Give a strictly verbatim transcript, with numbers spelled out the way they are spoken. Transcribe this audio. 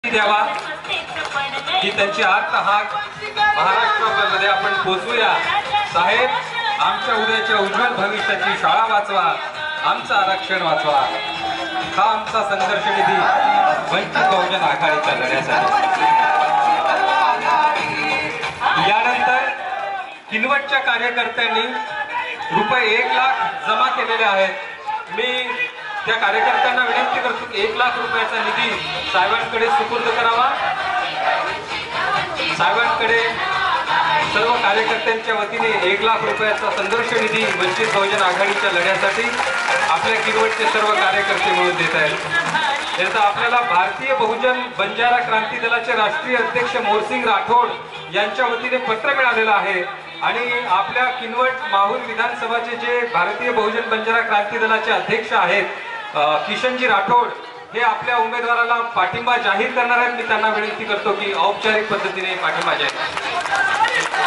द्यावा ही त्यांची आर्त हाक महाराष्ट्रामध्ये आपण पोचवूया। साहेब, आमच्या उद्याच्या उज्ज्वल भविष्याची शाळा वाचवा, आमचं आरक्षण वाचवा, हा आमचा संघर्ष निधी वंचित बहुजन आघाडीच्या लढ्यासाठी। यानंतर किनवटच्या कार्यकर्त्यांनी रुपये एक लाख जमा केलेले आहेत। मी त्या कार्यकर्त्यांना विनंती करतो की एक लाख रुपयाचा निधी साहेबांकडे सुपूर्द करावा। साहेबांकडे सर्व कार्यकर्त्यांच्या वतीने एक लाख रुपयाचा संघर्ष निधी वंचित बहुजन आघाडीच्या लढ्यासाठी आपल्या किनवटचे सर्व कार्यकर्ते मिळून देत आहेत। याचा आपल्याला भारतीय बहुजन बंजारा क्रांती दलाचे राष्ट्रीय अध्यक्ष मोरसिंग राठोड यांच्या वतीने पत्र मिळालेलं आहे आणि आपल्या किनवट माहूर विधानसभाचे जे भारतीय बहुजन बंजारा क्रांती दलाचे अध्यक्ष आहेत किशनजी राठोड हे आपल्या उमेदवाराला पाठिंबा जाहीर करणार आहेत। मी त्यांना विनंती करतो की औपचारिक पद्धतीने पाठिंबा जाहीर